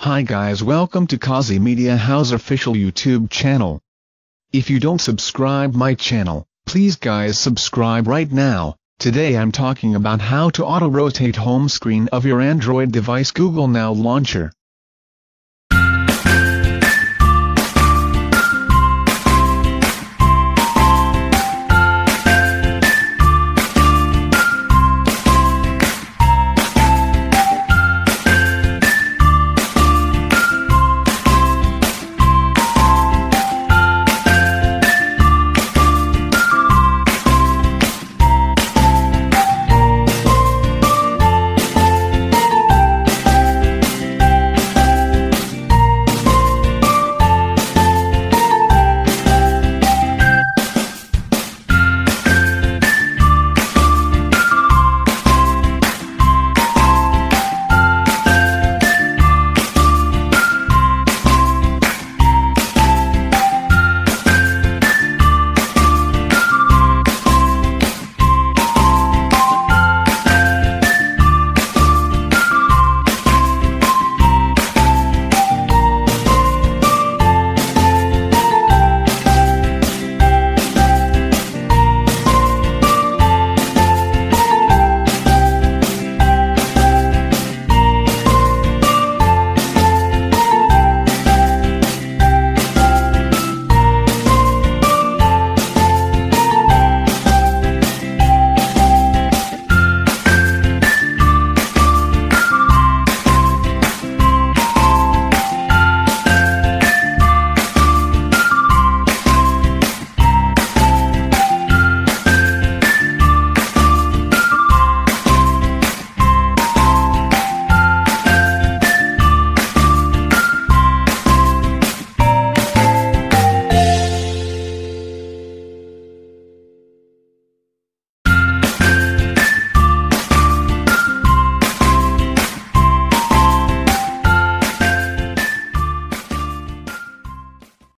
Hi guys, welcome to Kazi Media House official YouTube channel. If you don't subscribe my channel, please guys subscribe right now. Today I'm talking about how to auto-rotate home screen of your Android device Google Now launcher.